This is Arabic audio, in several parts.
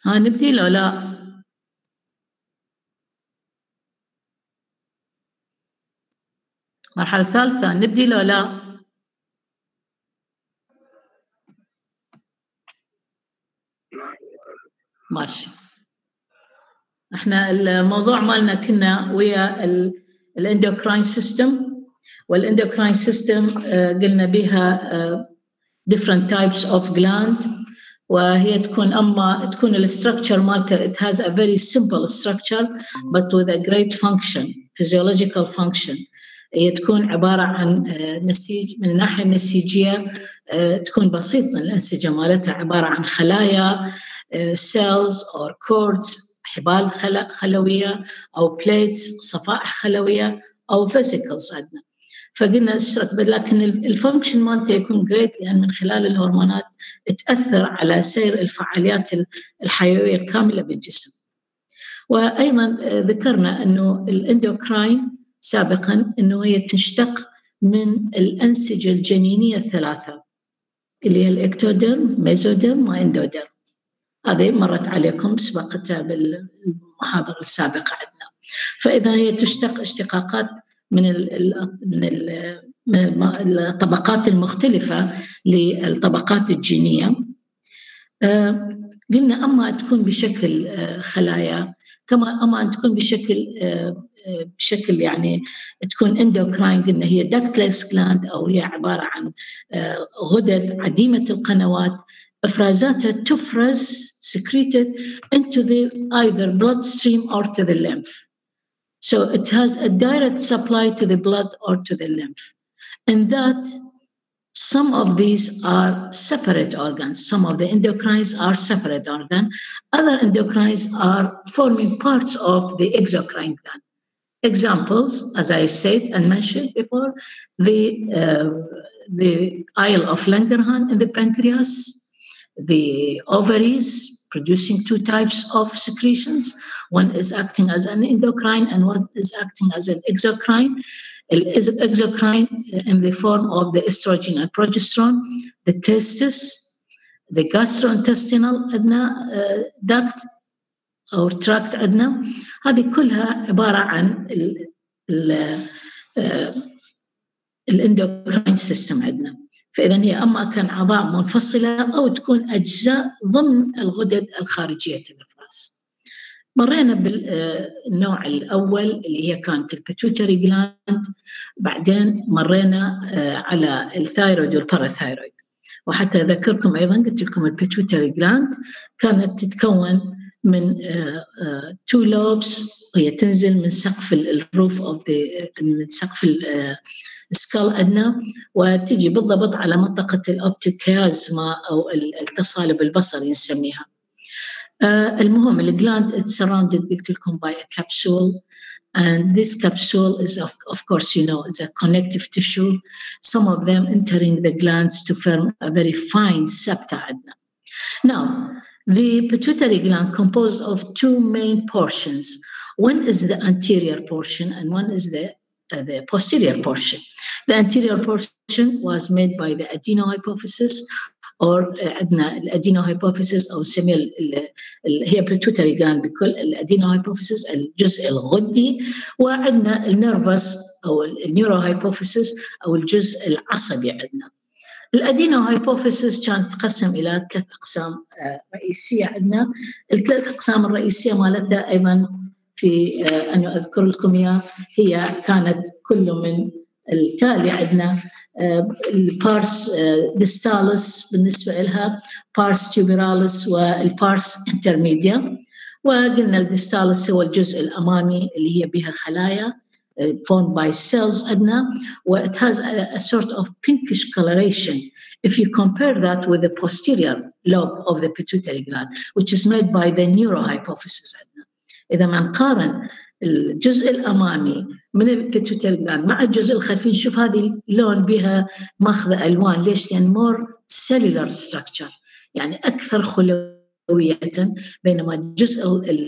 ها نبدي لو لا؟ مرحلة ثالثة نبدي لو لا؟ ماشي. احنا الموضوع مالنا كنا ويا الاندوكراين سيستم، والاندوكراين سيستم قلنا بها different types of gland، وهي تكون الستركتشر مالتها it has a very simple structure but with a great function physiological function. هي تكون عبارة عن نسيج من الناحية النسيجية، تكون بسيطة الأنسجة مالتها عبارة عن خلايا cells or cords حبال خلوية أو plates صفائح خلوية أو vesicles عندنا. فقلنا اشترك، لكن الفانكشن مالته يكون جريت لأن من خلال الهرمونات تأثر على سير الفعاليات الحيوية الكاملة بالجسم. وأيضا ذكرنا أنه الاندوكراين سابقا أنه هي تشتق من الأنسجة الجنينية الثلاثة اللي هي الإكتوديرم ميزوديرم واندوديرم. هذه مرت عليكم سبقتها بالمحاضرة السابقة عندنا. فإذا هي تشتق اشتقاقات من الطبقات المختلفة للطبقات الجينية. قلنا أما تكون بشكل خلايا، كما أما أن تكون بشكل يعني تكون اندوكراين. قلنا هي ductless gland أو هي عبارة عن غدد عديمة القنوات، إفرازاتها تفرز secreted into the either bloodstream or to the lymph. So it has a direct supply to the blood or to the lymph. And that some of these are separate organs. Some of the endocrines are separate organs. Other endocrines are forming parts of the exocrine gland. Examples, as I said and mentioned before, the isle of Langerhans in the pancreas, the ovaries producing two types of secretions. One is acting as an endocrine and one is acting as an exocrine. Exocrine in the form of the estrogen and progesterone, the testis, the gastrointestinal duct أو tract عندنا. هذه كلها عبارة عن الاندوكراين سيستم عندنا. فإذا هي أما كان أعضاء منفصلة أو تكون أجزاء ضمن الغدد الخارجية الإفراز. مرينا بالنوع الأول اللي هي كانت البيتويتري جلاند، بعدين مرينا على الثايرويد والباراثايرويد. وحتى أذكركم أيضا قلت لكم البيتويتري جلاند كانت تتكون من two lobes، هي تنزل من سقف الروف من سقف السكال عندنا، وتجي بالضبط على منطقة الأوبتيك كيازما أو التصالب البصري نسميها. المهم الجلاند it's surrounded قلت لكم by a capsule, and this capsule is of course you know is a connective tissue, some of them entering the glands to form a very fine septa عندنا. Now the pituitary gland composed of two main portions. One is the anterior portion and one is the posterior portion. The anterior portion was made by the adenohypophysis or عندنا الادينوهايبوفيسيس أو نسميها هي pituitary gland بكل الادينوهايبوفيسيس الجزء الغدي، وعندنا النيرفس أو النيوروهايبوفيسيس أو الجزء العصبي عندنا. الادينوهايبوفيسيس كانت تقسم إلى 3 أقسام رئيسية عندنا. الثلاث أقسام الرئيسية مالتها أيضا في أن أذكر لكم إياه هي كانت كل من التالي عندنا البارس ديستالس بالنسبة لها، بارس تيوبرالس والبارس انترميديا. وقلنا الديستالس هو الجزء الأمامي اللي هي بها خلايا formed by cells عندنا، و it has a sort of pinkish coloration if you compare that with the posterior lobe of the pituitary gland which is made by the neurohypophysis عندنا. إذا ما نقارن الجزء الأمامي من البيتويتري جلاند مع الجزء الخلفي نشوف هذه اللون بها ماخذة ألوان. ليش؟ لأن more cellular structure يعني أكثر خلوية، بينما الجزء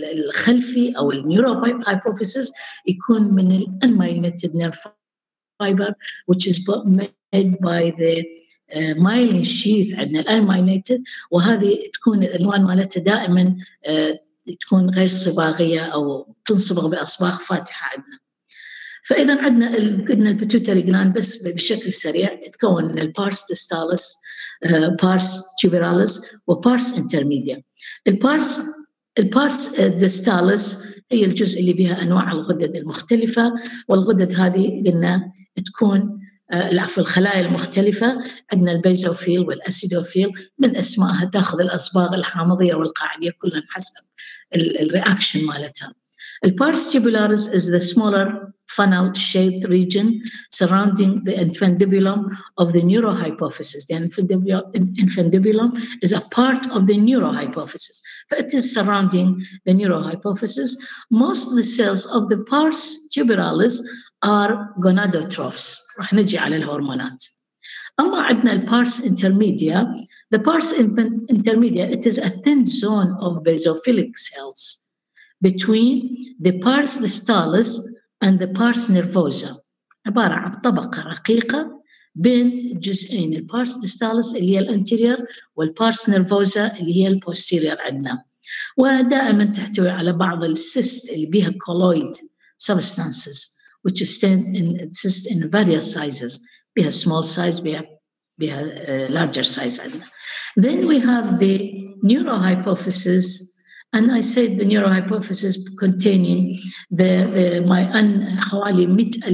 الخلفي أو النيوروهايبوفيسيس يكون من unmyelinated nerve fiber which is made by the مايلين شيث، عندنا الانمايليتد، وهذه تكون الالوان مالتها دائما تكون غير صباغيه او تنصبغ باصباغ فاتحه عندنا. فاذا عندنا البيتيوتري جلاند بس بشكل سريع تتكون من البارس ديستالس، بارس تيوبراليس، وبارس انترميديا. البارس ديستالس هي الجزء اللي بها انواع الغدد المختلفه، والغدد هذه قلنا تكون الخلايا المختلفه. عندنا البيزوفيل والاسيدوفيل، من اسمائها تاخذ الاصباغ الحامضيه والقاعديه كلها حسب الرياكشن مالتها. البارس tubularis is the smaller funnel-shaped region surrounding the infundibulum of the neurohypophysis. The infundibulum is a part of the neurohypophysis. It is surrounding the neurohypophysis. Most of the cells of the pars tubularis are gonadotrophs. راح نجي على الهرمونات. أما عندنا البارس intermedia. The pars intermedia, it is a thin zone of basophilic cells between the pars distalis and the pars nervosa. عبارة عن طبقة رقيقة بين جزئين، البارس ديستالس اللي هي الانتيريور والبارس نيرفوزا اللي هي البوستيريور عندنا، ودائما تحتوي على بعض السيست اللي بيها colloid substances which exist in various sizes. بيها small size، بيها larger size عندنا. Then we have the neurohypophysis. And I said the neurohypophysis containing حوالي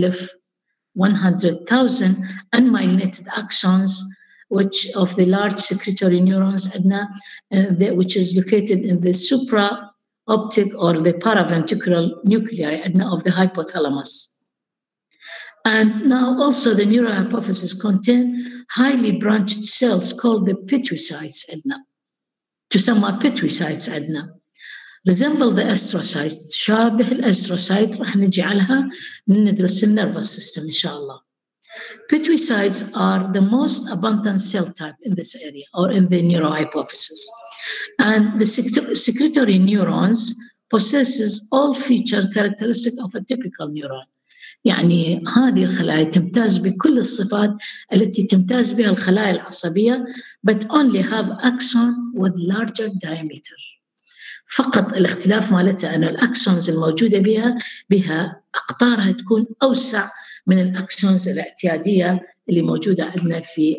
100,000 unmyelinated axons, which of the large secretory neurons, which is located in the supraoptic or the paraventricular nuclei of the hypothalamus. And now also the neurohypophysis contain highly branched cells called the pituicytes تسمى pituicytes resemble the astrocytes، شابه الأستروسايت، راح نجي عليها ندرس النيرفس سيستم إن شاء الله. Pituicytes are the most abundant cell type in this area or in the neurohypophysis. And the secretory neurons possesses all feature characteristic of a typical neuron. يعني هذه الخلايا تمتاز بكل الصفات التي تمتاز بها الخلايا العصبية but only have axon with larger diameter. فقط الاختلاف مالتها أن الأكسونز الموجودة بها أقطارها تكون أوسع من الأكسونز الاعتيادية اللي موجودة عندنا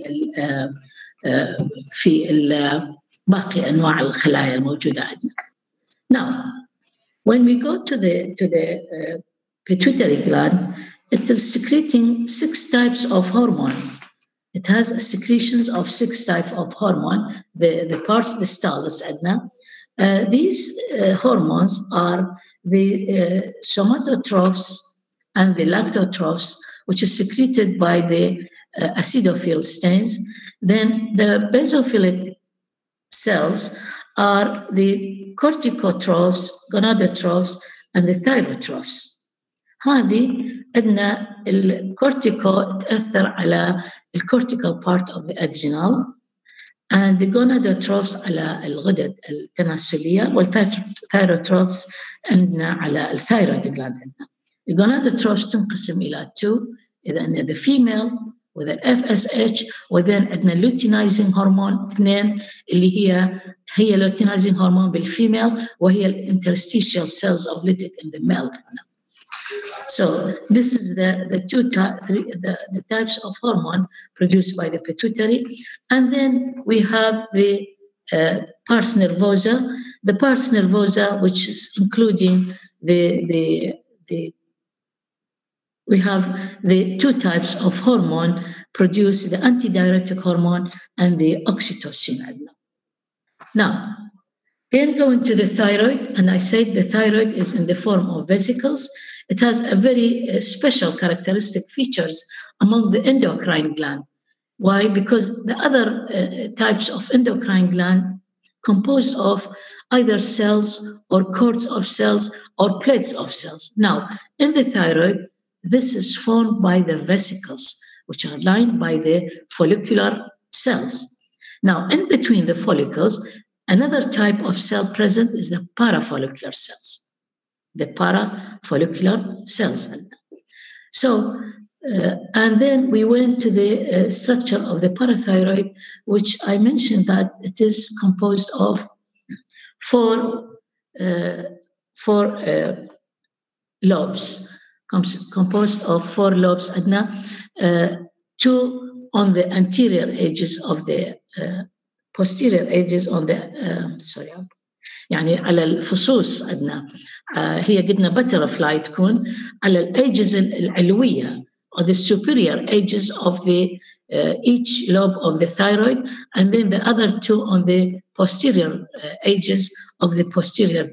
في باقي أنواع الخلايا الموجودة عندنا. Now, when we go to the pituitary gland, it is secreting 6 types of hormone. It has secretions of 6 types of hormone. The pars distalis عندنا. These hormones are the somatotrophs and the lactotrophs, which is secreted by the acidophil stains. Then the basophilic cells are the corticotrophs, gonadotrophs, and the thyrotrophs. هذه عندنا الكورتيكو تأثر على الcortical part of the adrenal, and the gonadotrophs على الغدد التناسلية، والthyrotrophs عندنا على الثايرويد جلاند عندنا. الgonadotrophs تنقسم إلى 2، إذا عندنا the female وذا FSH، وذن عندنا luteinizing hormone 2 اللي هي luteinizing hormone بالفيميل، وهي interstitial cells of lutein in the male. So this is the types of hormone produced by the pituitary. And then we have the pars nervosa. The pars nervosa, which is including we have the 2 types of hormone produce, the antidiuretic hormone and the oxytocin. Now, then going to the thyroid, and I said the thyroid is in the form of vesicles. It has a very special characteristic features among the endocrine gland. Why? Because the other types of endocrine gland composed of either cells or cords of cells or plates of cells. Now, in the thyroid, this is formed by the vesicles, which are lined by the follicular cells. Now, in between the follicles, another type of cell present is the parafollicular cells. The parafollicular cells. So And then we went to the structure of the parathyroid, which I mentioned that it is composed of four lobes, composed of 4 lobes, Adna, 2 on the anterior edges of the posterior edges on the يعني على الفصوص عندنا هي قلنا butterfly تكون على الأيجز العلوية or the superior edges of the each lobe of the thyroid, and then the other 2 on the posterior edges of the posterior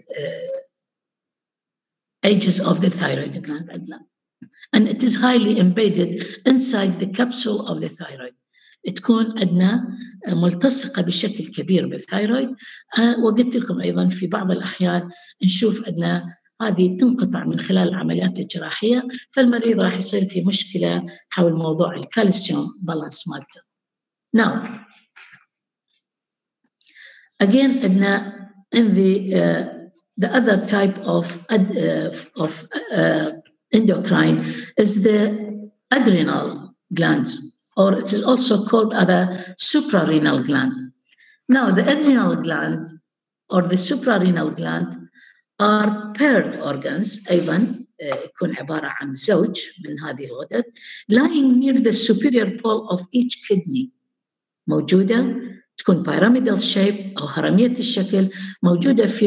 edges of the thyroid gland. And it is highly embedded inside the capsule of the thyroid. تكون عندنا ملتصقة بشكل كبير بالثايرويد. وقلت لكم أيضا في بعض الأحيان نشوف عندنا هذه تنقطع من خلال العمليات الجراحية، فالمريض راح يصير في مشكلة حول موضوع الكالسيوم بالانس مالته. Now, again عندنا in the other type of endocrine is the adrenal glands, or it is also called other suprarenal gland. Now, the adrenal gland or the suprarenal gland are paired organs, أيضا يكون عبارة عن زوج من هذه الغدد, lying near the superior pole of each kidney. موجودة تكون pyramidal shape أو هرمية الشكل, موجودة في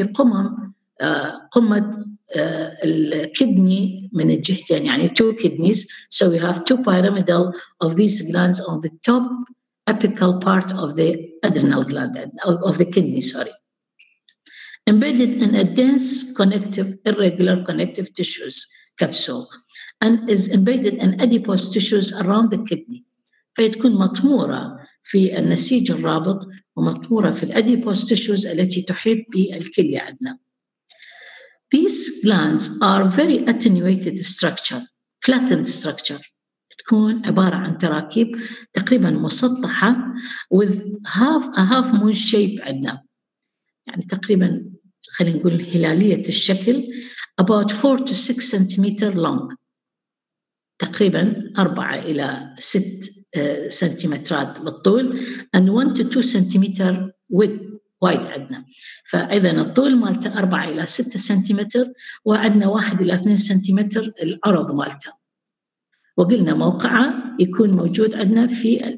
قمة الكدني من الجهتين, يعني 2 kidneys. So we have 2 pyramidal of these glands on the top apical part of the adrenal gland, of the kidney, sorry. Embedded in a dense irregular connective tissues capsule, and is embedded in adipose tissues around the kidney. فيتكون مطمورة في النسيج الرابط ومطمورة في الادipose tissues التي تحيط بالكلية عندنا. These glands are very attenuated structure, flattened structure. تكون عبارة عن تراكيب تقريبا مسطحة with a half moon shape عندنا. يعني تقريبا خلينا نقول هلالية الشكل, about 4 to 6 centimeter long. تقريبا 4 إلى 6 سنتيمترات بالطول, and 1 to 2 centimeter width وايد عندنا. فإذا الطول مالته 4 إلى 6 سنتيمتر, وعندنا 1 إلى 2 سنتيمتر العرض مالته. وقلنا موقعه يكون موجود عندنا في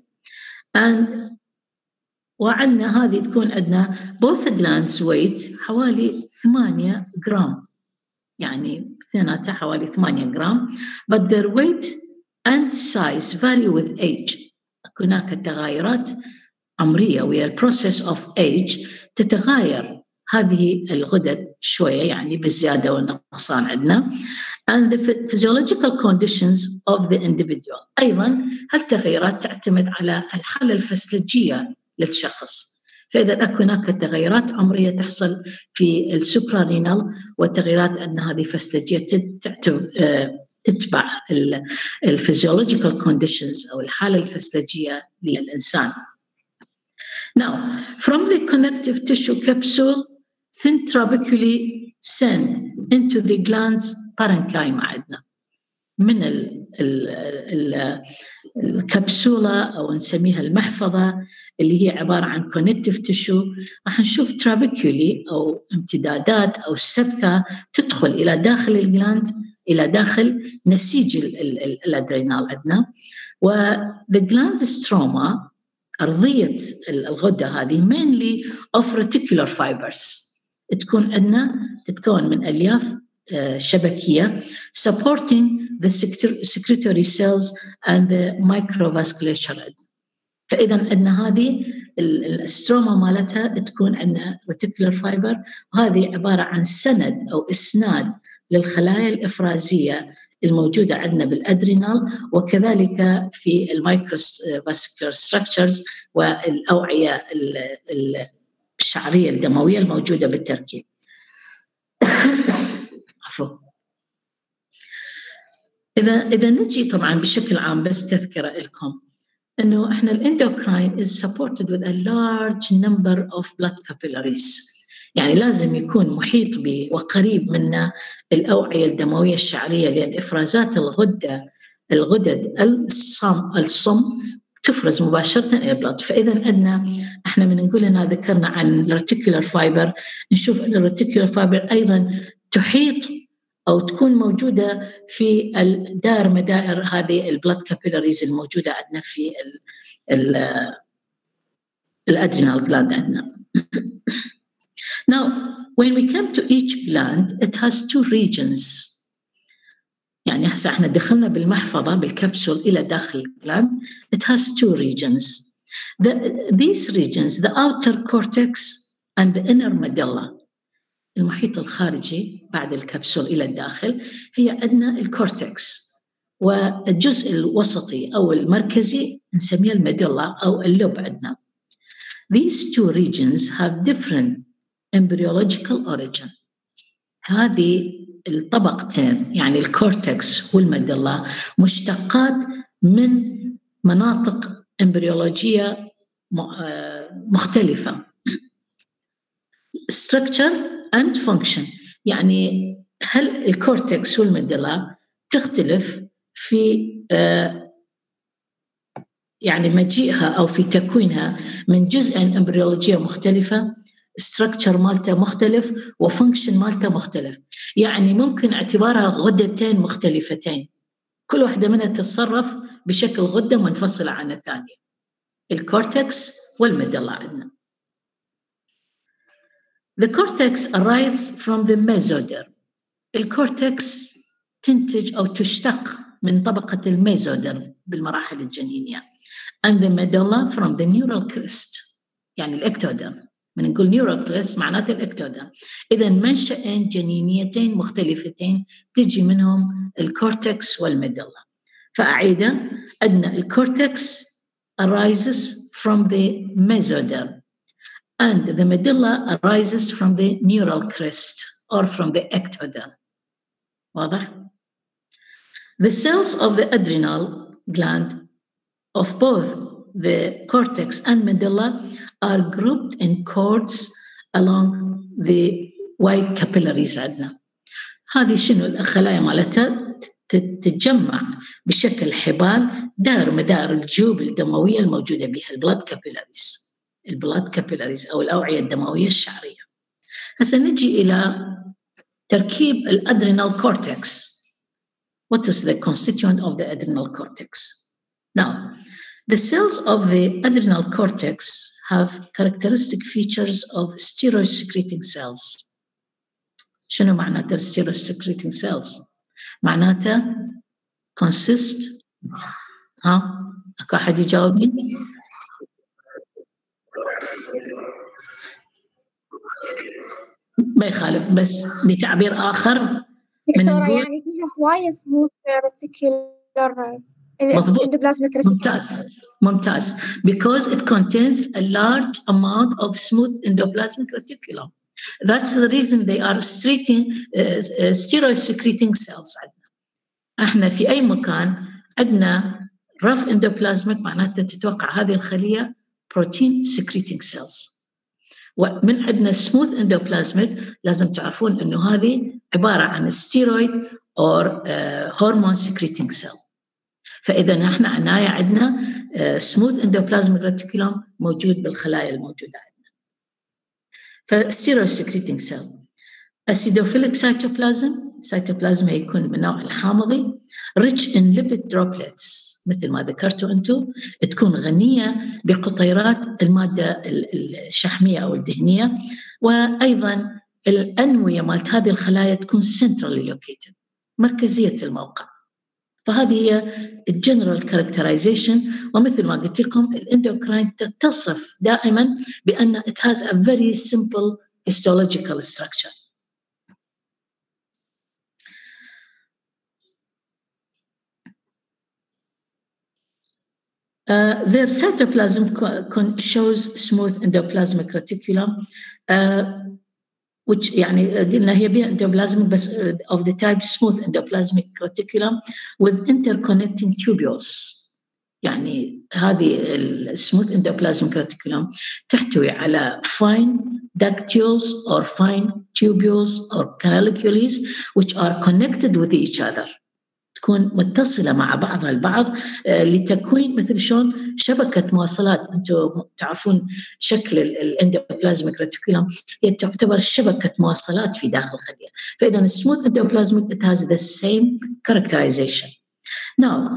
وعندنا هذه تكون عندنا both glands weight حوالي 8 جرام, يعني اثنيناتها حوالي 8 جرام, but their weight and size vary with age. هناك تغيرات عمرية وهي process of age تتغير هذه الغدد شوية, يعني بالزيادة والنقصان عندنا, and the physiological conditions of the individual. أيضا هالتغيرات تعتمد على الحالة الفسيولوجية للشخص. فإذا هناك تغيرات عمرية تحصل في السوبرارينال وتغيرات أن هذه فسيولوجية تتبع الفيزيولوجيكال كونديشنز أو الحالة الفسيولوجية للإنسان. Now, from the connective tissue capsule, thin trabeculae send into the glands parenchyma عندنا. من الكبسولة أو نسميها المحفظة اللي هي عبارة عن connective tissue, راح نشوف trabeculae أو امتدادات أو سبكة تدخل إلى داخل الجلاند, إلى داخل نسيج الأدرينال عندنا. و the gland stroma أرضية الغدة هذه mainly of reticular fibers, تتكون من ألياف شبكية supporting the secretory cells and the microvasculature. فإذا عندنا هذه الستروما مالتها تكون عندنا reticular fiber, وهذه عبارة عن سند أو إسناد للخلايا الإفرازية الموجودة عندنا بالأدرينال, وكذلك في المايكروفاسكولار ستراكشرز والأوعية الشعرية الدموية الموجودة بالتركيب. عفوا. إذا نجي طبعا بشكل عام بس تذكرة لكم إنه إحنا الإندوكراين is supported with a large number of blood capillaries. يعني لازم يكون محيط وقريب منا الأوعية الدموية الشعرية, لأن إفرازات الغدة الغدد الصم تفرز مباشرة إلى البلد. فإذا عندنا احنا من نقول أننا ذكرنا عن الريتيكولار فايبر، نشوف أن الريتيكولار فايبر أيضا تحيط أو تكون موجودة في الدائر مدائر هذه البلد كابيلاريز الموجودة عندنا في الأدرينال gland عندنا. Now, when we come to each gland, it has two regions. يعني هسه احنا دخلنا بالمحفظة بالكبسول إلى داخل الجلاند. It has two regions. These regions, the outer cortex and the inner medulla. المحيط الخارجي بعد الكبسول إلى الداخل هي عندنا الكورتكس، والجزء الوسطي أو المركزي نسميه الميدولا أو اللوب عندنا. These two regions have different embryological origin. هذه الطبقتين يعني الكورتكس والميدولا مشتقات من مناطق امبريولوجية مختلفة. structure and function، يعني هل الكورتكس والميدولا تختلف في يعني مجيئها أو في تكوينها من جزئين امبريولوجية مختلفة، structure مالته مختلف وفانكشن مالته مختلف. يعني ممكن اعتبارها غدتين مختلفتين، كل واحدة منها تتصرف بشكل غدة منفصلة عن الثانية، الكورتكس والميدولا عندنا. The cortex arises from the mesoderm. الكورتكس تنتج أو تشتق من طبقة الميزودرم بالمراحل الجنينية. And the medulla from the neural crest، يعني الإكتودرم. من نقول neural crest معناته الإكتودرم. إذا منشأين جنينيتين مختلفتين تجي منهم الكورتكس والميدولا. فأعيدها، عندنا الكورتكس arises from the mesoderm and the medulla arises from the neural crest or from the ectoderm. واضح؟ The cells of the adrenal gland of both the cortex and medulla are grouped in cords along the white capillaries عندنا. هذه شنو الخلايا مالتها تتجمع بشكل حبال دائر مدار الجيوب الدموية الموجودة بها البلاد كابيلاريز أو الأوعية الدموية الشعرية. هسه نجي إلى تركيب الأدرينال كورتكس. What is the constituent of the adrenal cortex? Now, the cells of the adrenal cortex have characteristic features of steroid-secreting cells. شنو معناته steroid-secreting cells؟ معناته consist أكو أحد يجاوبني؟ ما يخالف، بس بتعبير آخر دكتورة يعني فيها هواية سموث ريتيكولار endoplasmic reticulum. ممتاز because it contains a large amount of smooth endoplasmic reticulum. That's the reason they are steroid secreting cells. احنا في أي مكان عندنا rough endoplasmic معناته تتوقع هذه الخلية protein secreting cells. ومن عندنا smooth endoplasmic لازم تعرفون انه هذه عبارة عن steroid or hormone secreting cell. فإذا احنا عندنا smooth endoplasmic reticulum موجود بالخلايا الموجودة عندنا. فsteroid secreting cell. acidophilic cytoplasm يكون من النوع الحامضي rich in lipid droplets مثل ما ذكرتوا أنتم، تكون غنية بقطيرات المادة الشحمية أو الدهنية، وأيضا الأنوية مالت هذه الخلايا تكون centrally located مركزية الموقع. فهذه هي الجنرال كاركترايزيشن. ومثل ما قلت لكم الاندوكراين تتصف دائما بأن it has a very simple histological structure. Their cytoplasm shows smooth endoplasmic reticulum, which يعني قلنا هي بها endoplasmic بس of the type smooth endoplasmic reticulum with interconnecting tubules. يعني هذه smooth endoplasmic reticulum تحتوي على fine ductules or fine tubules or canaliculi which are connected with each other. تكون متصلة مع بعضها البعض لتكوين مثل شلون شبكة مواصلات. أنتم تعرفون شكل الاندوبلازميك ريتيكولوم هي تعتبر شبكة مواصلات في داخل الخلية. فإذا السموث اندوبلازميك it has the same characterization. Now,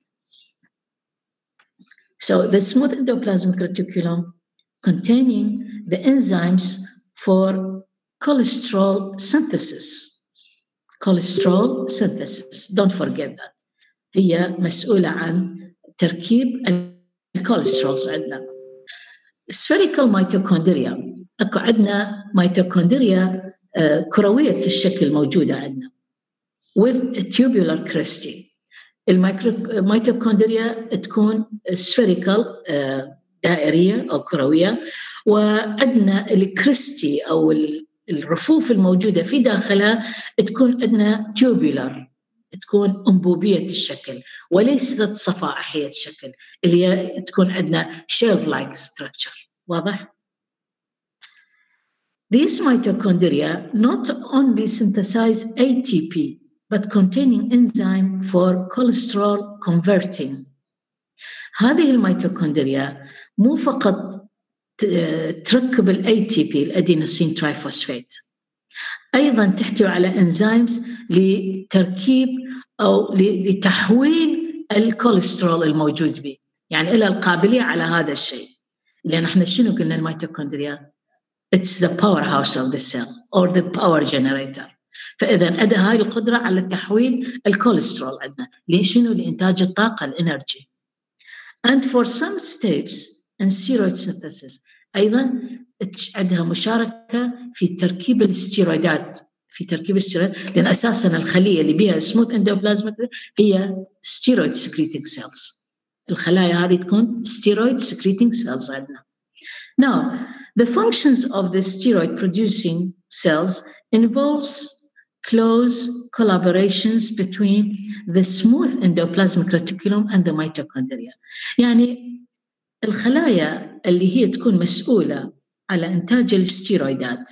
so the smooth endoplasmic reticulum containing the enzymes for cholesterol synthesis. Cholesterol synthesis, don't forget that. هي مسؤولة عن تركيب الكوليسترولز عندنا. spherical mitochondria، اكو عندنا ميتوكوندريا كروية الشكل موجودة عندنا with tubular cresti. الميتوكوندريا تكون spherical دائرية أو كروية، وعندنا الكريستي أو الرفوف الموجودة في داخلها تكون عندنا tubular، تكون أنبوبية الشكل وليست صفائحية الشكل اللي هي تكون عندنا shelf-like structure. واضح؟ These mitochondria not only synthesize ATP but containing enzyme for cholesterol converting. هذه الميتوكوندريا مو فقط تركب ال ATP الأدينوسين ترايفوسفات، أيضا تحتوي على انزيمز لتركيب أو لتحويل الكوليسترول الموجود به، يعني إلى القابلية على هذا الشيء. لأن احنا شنو قلنا الميتوكوندريا؟ It's the powerhouse of the cell or the power generator. فإذا عندها هاي القدرة على تحويل الكوليسترول عندنا لشنو؟ لإنتاج الطاقة الإنرجي. And for some steps in steroid synthesis أيضا عندها مشاركة في تركيب الاستيرويدات، لأن أساساً الخلية اللي بها smooth endoplasmic هي steroid secreting cells. الخلايا هذه تكون steroid secreting cells عندنا. Now, the functions of the steroid producing cells involves close collaborations between the smooth endoplasmic reticulum and the mitochondria. يعني الخلايا اللي هي تكون مسؤولة على إنتاج الاستيرويدات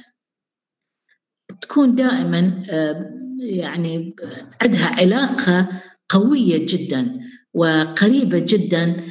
تكون دائما يعني عندها علاقة قوية جدا وقريبة جدا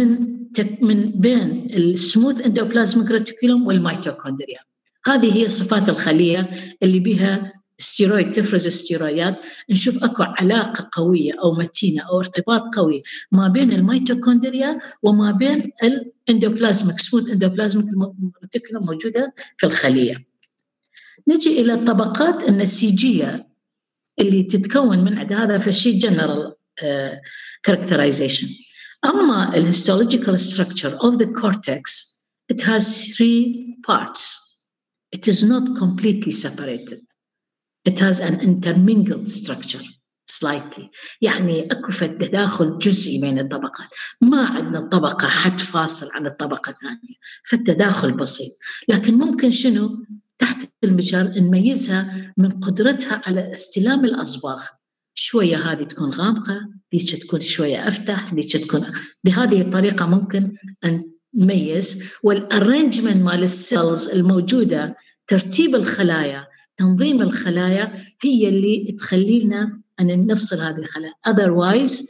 من بين السموث اندوبلازميك ريتيكولوم والميتوكوندريا. هذه هي صفات الخلية اللي بها ستيرويد، تفرز الستيرويدات. نشوف اكو علاقة قوية او متينة او ارتباط قوي ما بين الميتوكوندريا وما بين الاندوبلازميك سموث اندوبلازميك ريتيكولوم موجودة في الخلية. نجي الى الطبقات النسيجية اللي تتكون من عند هذا فالشيء جنرال characterization. أما الهيستولوجيكال structure of the cortex, it has 3 parts. It is not completely separated. It has an intermingled structure slightly. يعني أكو تداخل جزئي بين الطبقات، ما عندنا طبقة حد فاصل عن الطبقة الثانية، فالتداخل بسيط. لكن ممكن شنو تحت المجهر نميزها من قدرتها على استلام الأصباغ. شوية هذه تكون غامقة، ديك تكون شوية أفتح، ديك تكون بهذه الطريقة ممكن أن نميز. والأرينجمنت مال السيلز الموجودة، ترتيب الخلايا، تنظيم الخلايا هي اللي تخلينا أن نفصل هذه الخلايا. otherwise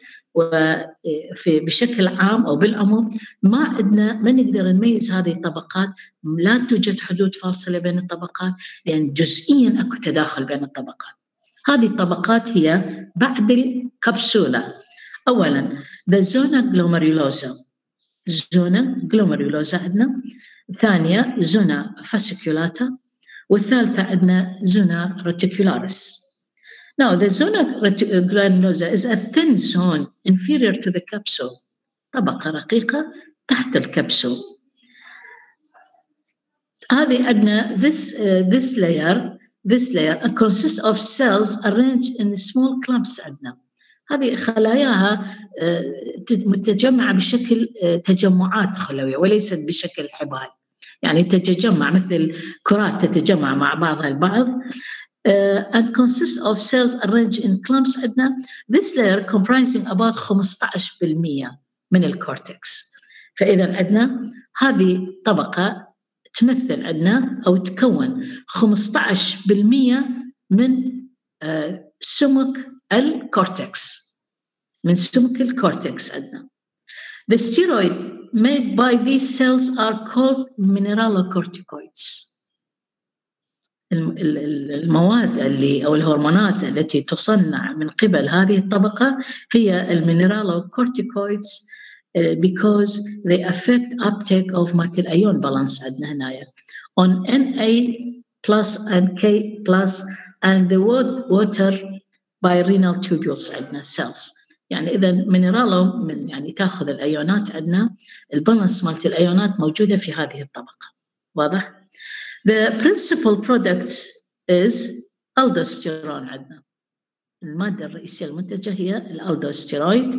بشكل عام أو بالعموم ما نقدر نميز هذه الطبقات. لا توجد حدود فاصلة بين الطبقات لأن جزئياً أكو تداخل بين الطبقات. هذه الطبقات هي بعد الكبسولة. أولاً the zona glomerulosa عندنا، ثانية zona fasciculata، والثالثة عندنا zona reticularis. Now the zona granulosa is a thin zone inferior to the capsule، طبقة رقيقة تحت الكبسول. هذه عندنا this layer consists of cells arranged in small clumps عندنا. هذه خلاياها متجمعة بشكل تجمعات خلوية وليست بشكل حبال، يعني تتجمع مثل كرات تتجمع مع بعضها البعض. And consists of cells arranged in clumps عندنا. This layer comprising about 15% من الكورتكس. فإذا عندنا هذه طبقة تمثل عندنا أو تكون 15% من سمك الكورتكس. من سمك الكورتكس عندنا. The steroid made by these cells are called mineralocorticoids. المواد اللي أو الهرمونات التي تصنع من قبل هذه الطبقة هي المينرالوكورتيكويدز because they affect uptake of metal ion balance عندنا هنايا on Na plus and K plus and the water by renal tubules عندنا cells. يعني إذا مينرالو من يعني تأخذ الأيونات عندنا البالانس مالت الأيونات موجودة في هذه الطبقة. واضح؟ The principal products is aldosterone عندنا. المادة الرئيسية المنتجة هي الالدوستيرويد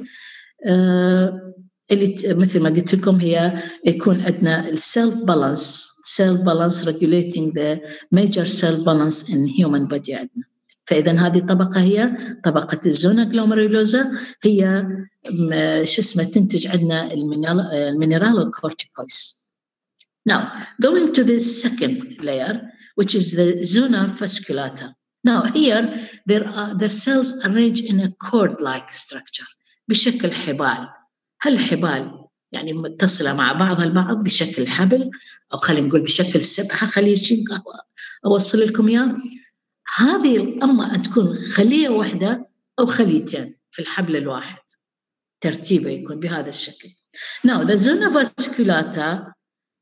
اللي مثل ما قلت لكم هي يكون عندنا السيل بالانس regulating the major cell balance in human body عندنا. فإذا هذه الطبقة هي طبقة الزونا جلوميرولوزا هي تنتج عندنا المينرالوكورتيكويدز. Now, going to the second layer, which is the zona fasciculata. Now, here, the cells arranged in a cord-like structure, بشكل حبال. هالحبال يعني متصلة مع بعضها البعض بشكل حبل، أو خلينا نقول بشكل سبحة، خلينا أوصل لكم إياه. هذه أما أن تكون خلية واحدة أو خليتين في الحبل الواحد. ترتيبه يكون بهذا الشكل. Now, the zona fasciculata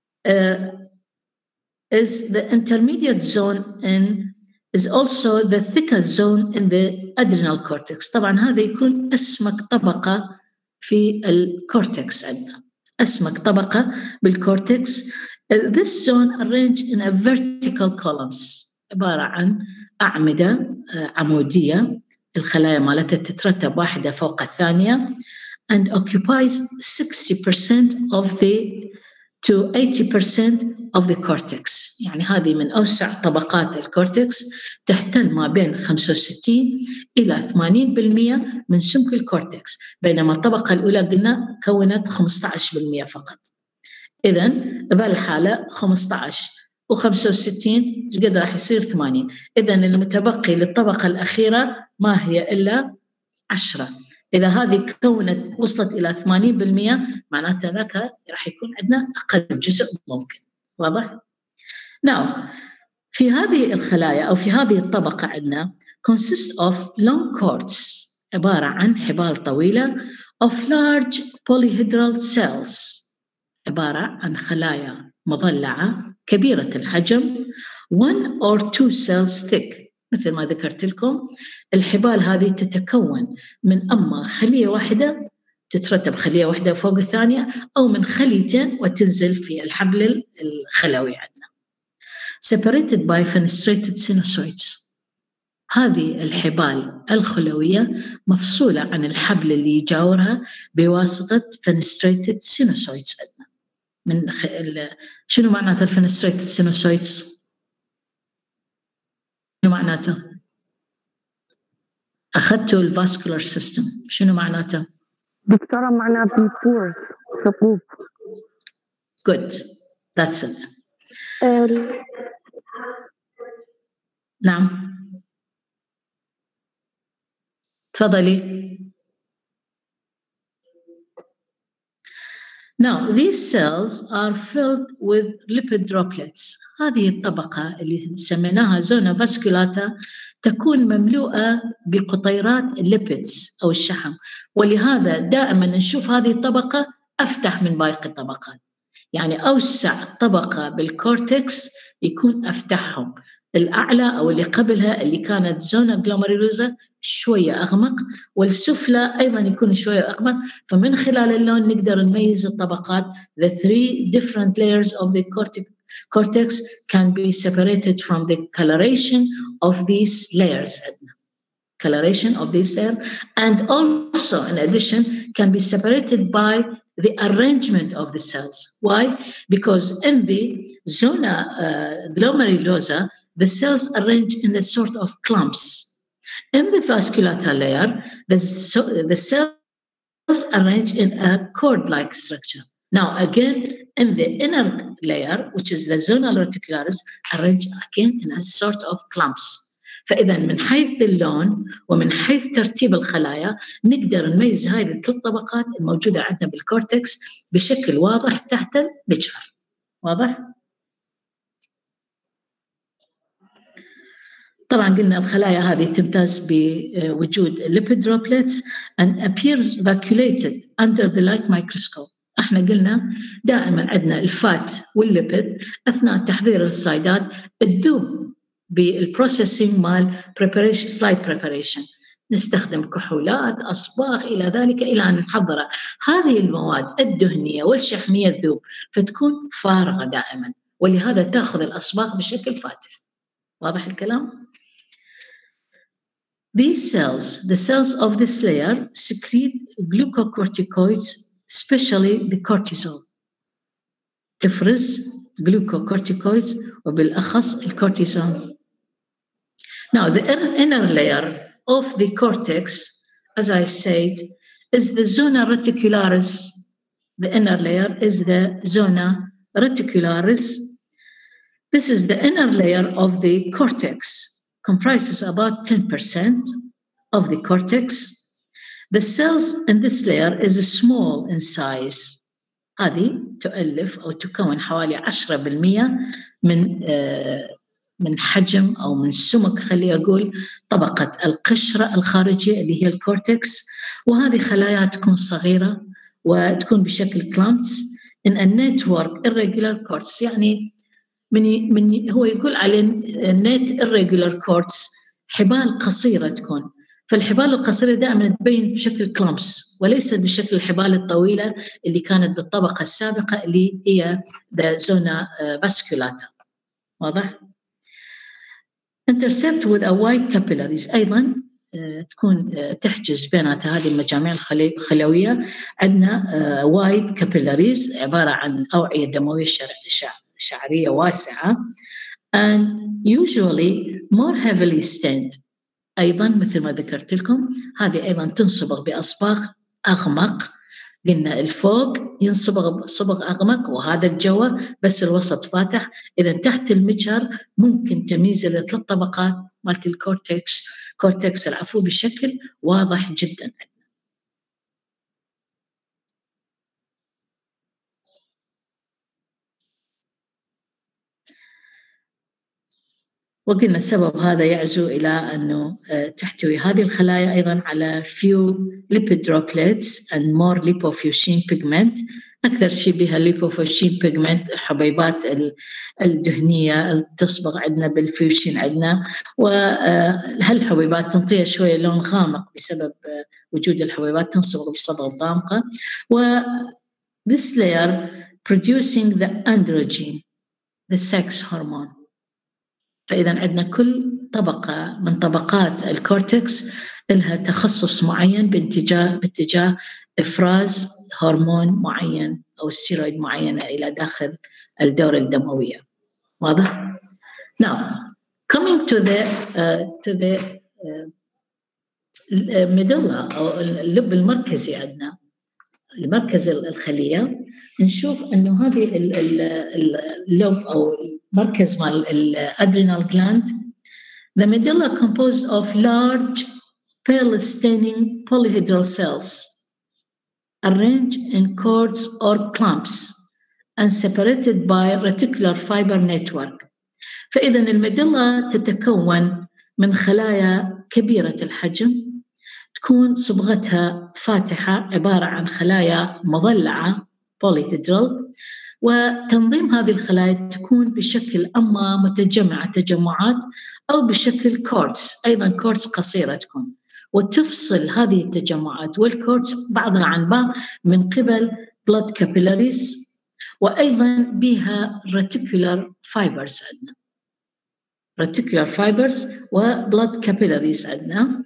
is the intermediate zone and is also the thickest zone in the adrenal cortex. طبعا هذا يكون أسمك طبقة في الكورتكس عندنا. أسمك طبقة بالكورتكس. This zone arranged in a vertical columns عبارة عن أعمدة عمودية. الخلايا مالتها تترتب واحدة فوق الثانية and occupies 60% of the to 80% of the cortex. يعني هذه من أوسع طبقات الكورتكس، تحتل ما بين 65 إلى 80% من سمك الكورتكس، بينما الطبقة الأولى قلنا كونت 15% فقط. إذن بهالحالة 15 و65 ايش قد راح يصير 80. إذن المتبقي للطبقة الأخيرة ما هي إلا 10. إذا هذه وصلت إلى 80% معناتها ذاك راح يكون عندنا أقل جزء ممكن. واضح؟ Now في هذه الخلايا أو في هذه الطبقة عندنا consists of long cords عبارة عن حبال طويلة of large polyhedral cells عبارة عن خلايا مضلعة كبيرة الحجم 1 or 2 cells thick. مثل ما ذكرت لكم الحبال هذه تتكون من أما خلية واحدة تترتب خلية واحدة فوق الثانية أو من خليتين وتنزل في الحبل الخلوي عندنا. Separated by fenestrated sinusoids. هذه الحبال الخلوية مفصولة عن الحبل اللي يجاورها بواسطة fenestrated sinusoids عندنا. من شنو معناته الفينستريتد سينوسويدز؟ شنو معناته؟ أخذتوا الفاسكولار سيستم، شنو معناته؟ دكتورة معناها بالبورز ثقوب. Good, that's it. نعم. تفضلي. Now, these cells are filled with lipid droplets. هذه الطبقة اللي سميناها زونا فاسكولاتا تكون مملوءة بقطيرات الليبيدز أو الشحم، ولهذا دائما نشوف هذه الطبقة أفتح من باقي الطبقات. يعني أوسع طبقة بالكورتكس يكون أفتحهم. الأعلى أو اللي قبلها اللي كانت زونا جلوميرولوزا شوية أغمق، والسفلى أيضا يكون شوية أغمق. فمن خلال اللون نقدر نميز الطبقات. The 3 different layers of the cortex can be separated from the coloration of these layers. Coloration of these layers, and also in addition can be separated by the arrangement of the cells. Why? Because in the zona glomerulosa, the cells arrange in a sort of clumps. In the vasculature layer, the cells arrange in a cord-like structure. Now, again, in the inner layer, which is the zona reticularis, arrange again in a sort of clumps. فإذا من حيث اللون ومن حيث ترتيب الخلايا نقدر نميز هاي الثلاث طبقات الموجودة عندنا بالكورتكس بشكل واضح تحت المجهر. واضح؟ طبعا قلنا الخلايا هذه تمتاز بوجود lipid droplets and appears vacuolated under the light microscope. احنا قلنا دائما عندنا الفات والليبيد اثناء تحضير السلايدات تذوب بالبروسيسنج مال preparation سلايد preparation، نستخدم كحولات أصباغ إلى ذلك إلى أن نحضرها. هذه المواد الدهنية والشحمية تذوب فتكون فارغة دائما، ولهذا تأخذ الأصباغ بشكل فاتح. واضح الكلام؟ These cells, the cells of this layer, secrete glucocorticoids, especially the cortisol. تفرز glucocorticoids وبالأخص الكورتيزون. Now, the inner layer of the cortex, as I said, is the zona reticularis. The inner layer is the zona reticularis. This is the inner layer of the cortex, comprises about 10% of the cortex. The cells in this layer is small in size. هذه تؤلف أو تكون حوالي 10% من حجم أو من سمك، خلي أقول، طبقة القشرة الخارجية اللي هي الكورتكس. وهذه خلايا تكون صغيرة وتكون بشكل كلامبس in a network irregular cords. يعني من هو يقول على net irregular cords حبال قصيرة تكون، فالحبال القصيرة دائما تبين بشكل كلامبس وليست بشكل الحبال الطويلة اللي كانت بالطبقة السابقة اللي هي the zona vasculata. واضح؟ intercept with a wide capillaries أيضا تكون تحجز بيناتها هذه المجاميع الخلوية. عندنا wide capillaries عبارة عن أوعية دموية شعرية واسعة and usually more heavily stained. أيضا مثل ما ذكرت لكم هذه أيضا تنصبغ بأصباغ أغمق. قلنا الفوق ينصبغ صبغ أغمق وهذا الجو بس الوسط فاتح. إذا تحت المجهر ممكن تمييز الثلاث طبقات مالت الكورتكس العفو بشكل واضح جدا. وقلنا سبب هذا يعزو إلى أنه تحتوي هذه الخلايا أيضا على few lipid droplets and more lipofuscin pigment. أكثر شيء بها lipofuscin pigment الحبيبات الدهنية تصبغ عندنا بالفيوشين عندنا، وهالحبيبات تنطيها شوية لون غامق بسبب وجود الحبيبات تنصبغ بصبغة غامقة. و this layer producing the androgen, the sex hormone. فإذا عندنا كل طبقة من طبقات الكورتكس لها تخصص معين باتجاه إفراز هرمون معين أو ستيرويد معينة إلى داخل الدورة الدموية. واضح؟ Now, coming to the medulla أو اللب المركزي عندنا، المركز الخلية، نشوف أنه هذه اللب أو مركز مال الادرينال gland. The medulla composed of large pale staining polyhedral cells arranged in cords or clumps and separated by reticular fiber network. فإذا الميدولا تتكون من خلايا كبيرة الحجم تكون صبغتها فاتحة عبارة عن خلايا مضلعة polyhedral، وتنظيم هذه الخلايا تكون بشكل أما متجمعة تجمعات أو بشكل كورتس، أيضا كورتس قصيرة تكون، وتفصل هذه التجمعات والكورتس بعضها عن بعض من قبل blood capillaries، وأيضا بها reticular fibers عندنا reticular fibers و blood capillaries عندنا.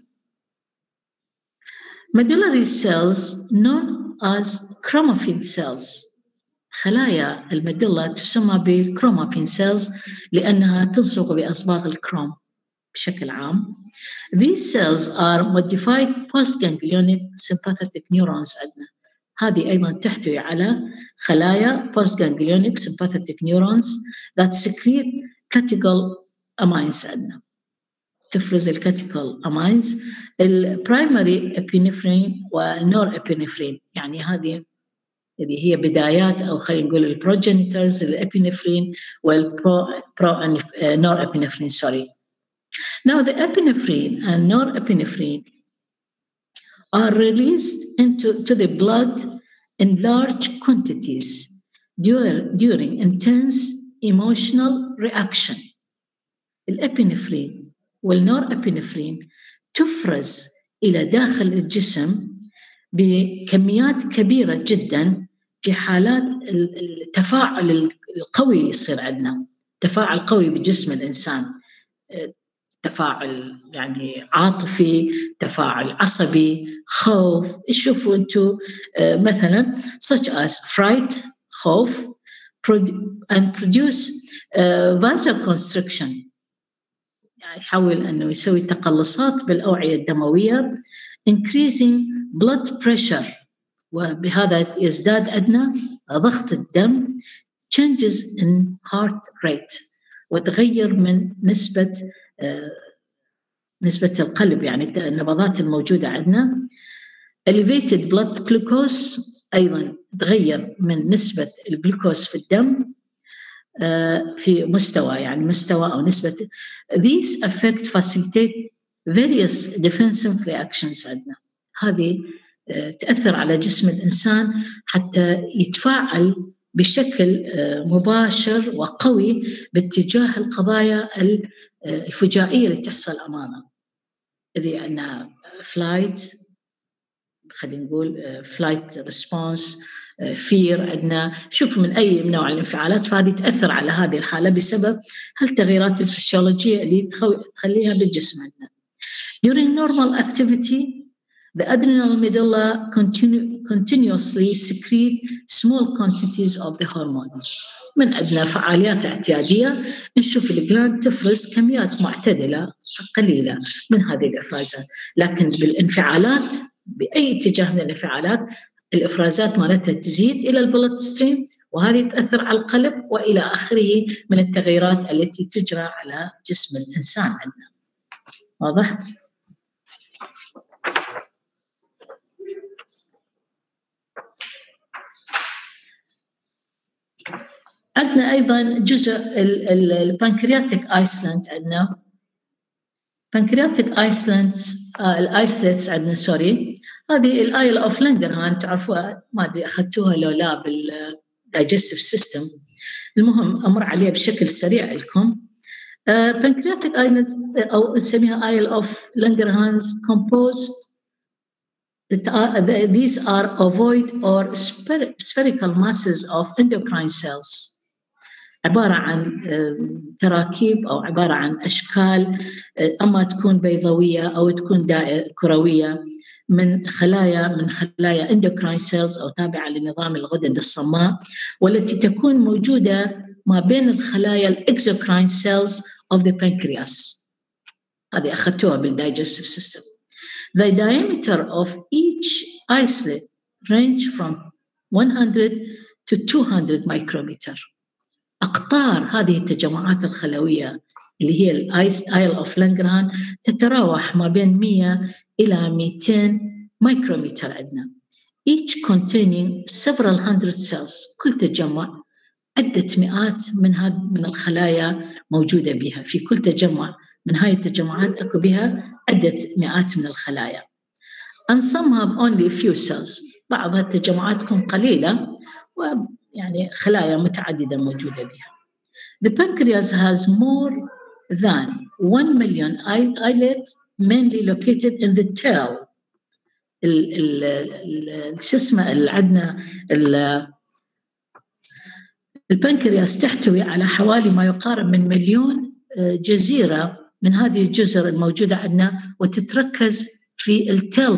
Medullary cells known as chromaffin cells. خلايا الميدولا تسمى بالchromaffin cells لأنها تنصبغ بأصباغ الكروم بشكل عام. These cells are modified postganglionic sympathetic neurons عندنا. هذه أيضا تحتوي على خلايا postganglionic sympathetic neurons that secrete catechol amines عندنا. تفرز الكاتيكول امينز، البرايمري ابينفرين والنور ابينفرين، يعني هذه اللي هي بدايات او خلينا نقول البروجينيتورز الابينفرين نور ابينفرين sorry. Now the epinephrine and norepinephrine are released to the blood in large quantities during intense emotional reaction. الابينفرين والنورابينفرين تفرز إلى داخل الجسم بكميات كبيرة جدا في حالات التفاعل القوي يصير عندنا، تفاعل قوي بجسم الإنسان، تفاعل يعني عاطفي، تفاعل عصبي، خوف. شوفوا أنتوا مثلا such as fright خوف and produce vasoconstriction، يعني يحاول أنه يسوي تقلصات بالأوعية الدموية، increasing blood pressure، وبهذا يزداد عندنا ضغط الدم، changes in heart rate، وتغير من نسبة القلب، يعني النبضات الموجودة عندنا. elevated blood glucose، أيضا تغير من نسبة الجلوكوز في الدم في مستوى، يعني مستوى أو نسبة. These affect facilitate various defensive reactions عندنا، هذه تأثر على جسم الإنسان حتى يتفاعل بشكل مباشر وقوي باتجاه القضايا الفجائية اللي تحصل أمامه، إذا عندنا flight، خلينا نقول flight response، fear، عندنا شوف من أي نوع الانفعالات، فهذه تأثر على هذه الحالة بسبب هالتغييرات الفسيولوجية اللي تخليها بالجسم عندنا. During normal activity, the adrenal medulla continuously secrete small quantities of the hormone. من عندنا فعاليات اعتيادية نشوف الجلاند تفرز كميات معتدلة قليلة من هذه الإفرازات، لكن بالانفعالات بأي اتجاه من الانفعالات الإفرازات مالتها تزيد إلى البلد ستريم، وهذه تأثر على القلب وإلى آخره من التغييرات التي تجرى على جسم الإنسان عندنا. واضح؟ عندنا أيضا جزء البنكرياتيك ايسلاند، عندنا بنكرياتيك الايسلتس عندنا سوري، هذه الايل اوف لانجرهان تعرفوها، ما ادري اخذتوها لو لا بالدايجستيف سيستم، المهم امر عليها بشكل سريع لكم. بنكرياتيك ايلز او نسميها ايل اوف لانجرهانز composed. These are ovoid or spherical masses of endocrine cells، عبارة عن تراكيب أو عبارة عن أشكال، أما تكون بيضاوية أو تكون كروية، من خلايا endocrine cells أو تابعة لنظام الغدد الصماء، والتي تكون موجودة ما بين الخلايا الإكزوكراين cells of the pancreas. هذه أخذتوها بالdigestive system. The diameter of each isolate range from 100 to 200 micrometer. أقطار هذه التجمعات الخلوية اللي هي الآيل أوف لانجرهان تتراوح ما بين 100 إلى 200 مايكرومتر عندنا. Each containing several hundred cells، كل تجمع عدة مئات من الخلايا موجودة بها، في كل تجمع من هاي التجمعات أكو بها عدة مئات من الخلايا. And some have only few cells، بعض التجمعات تكون قليلة ويعني خلايا متعددة موجودة بها. The pancreas has more than 1 million islets mainly located in the tail. شو اسمه اللي عندنا البنكرياس تحتوي على حوالي ما يقارب من 1,000,000 جزيرة من هذه الجزر الموجودة عندنا، وتتركز في التيل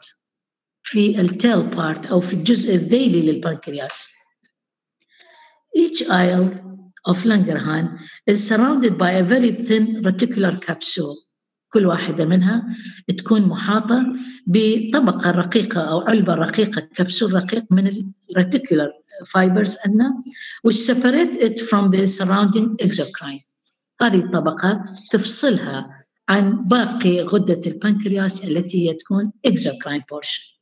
بارت أو في الجزء الذيلي للبنكرياس. Each isle of Langerhans is surrounded by a very thin reticular capsule. كل واحدة منها تكون محاطة بطبقة رقيقة أو علبة رقيقة، كبسول رقيق من reticular fibers عندنا which separate it from the surrounding exocrine. هذه الطبقة تفصلها عن باقي غدة البنكرياس التي هي تكون exocrine portion.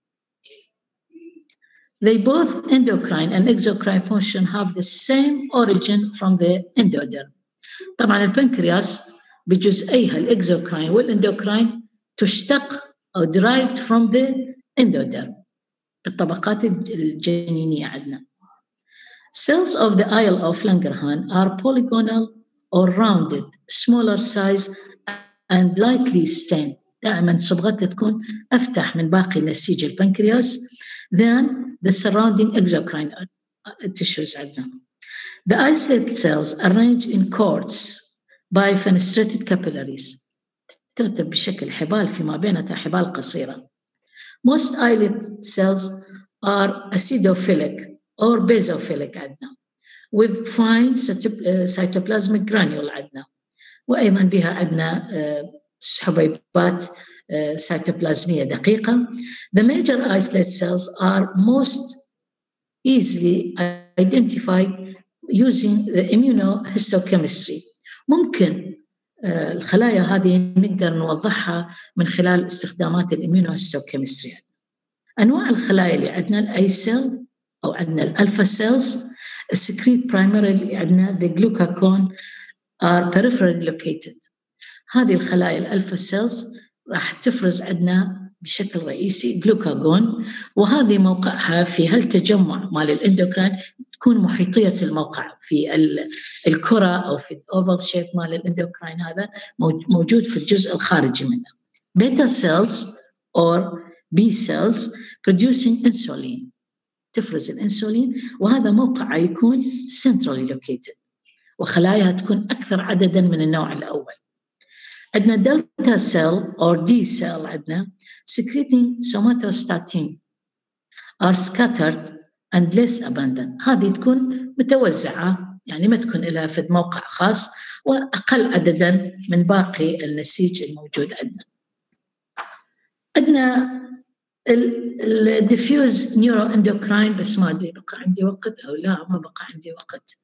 They both endocrine and exocrine portion have the same origin from the endoderm. طبعا البنكرياس بجزئيها الإكزوكراين والإندوكراين تشتق أو derived from the endoderm، الطبقات الجنينية عندنا. Cells of the Isle of Langerhans are polygonal or rounded, smaller size and lightly stained. دائما صبغتها تكون أفتح من باقي نسيج البنكرياس than the surrounding exocrine tissues عندنا. The islet cells arrange in cords by fenestrated capillaries. ترتب بشكل حبال فيما بينها حبال قصيرة. Most islet cells are acidophilic or basophilic عندنا with fine cytoplasmic granule عندنا، وأيضا بها عندنا حبيبات cytoplasmية دقيقة. The major islet cells are most easily identified using the immunohistochemistry. ممكن الخلايا هذه نقدر نوضحها من خلال استخدامات الاميونوهيستوكيمستري. انواع الخلايا اللي عندنا الاي سيل او عندنا الالفا سيلز السكريت برايمري عندنا the glucagon are peripherally located. هذه الخلايا الالفا سيلز راح تفرز عندنا بشكل رئيسي جلوكاغون، وهذه موقعها في هالتجمع مال الاندوكراين تكون محيطية الموقع في الكرة أو في الأوفال شيب مال الاندوكراين، هذا موجود في الجزء الخارجي منه. بيتا سيلز or B cells producing insulin، تفرز الانسولين، وهذا موقعها يكون centrally located، وخلاياها تكون أكثر عددا من النوع الأول. عندنا دلتا سيل or D cell عندنا secreting somatostatin are scattered and less abundant. هذه تكون متوزعة، يعني ما تكون لها في موقع خاص وأقل عددا من باقي النسيج الموجود عندنا. عندنا الديفيوز نيورو اندوكراين، بس ما أدري بقى عندي وقت أو لا، ما بقى عندي وقت.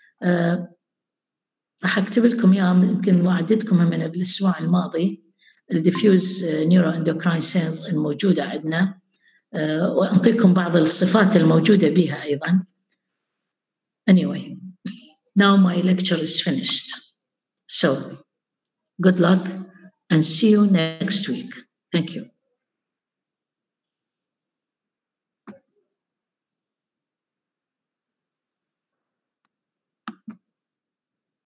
راح أكتب لكم إياه، يمكن وعدتكم من بالأسبوع الماضي الديفيوز نيورو اندوكراين سيلز الموجودة عندنا، وأعطيكم بعض الصفات الموجودة بها أيضا. Anyway, now my lecture is finished. So, good luck and see you next week. Thank you.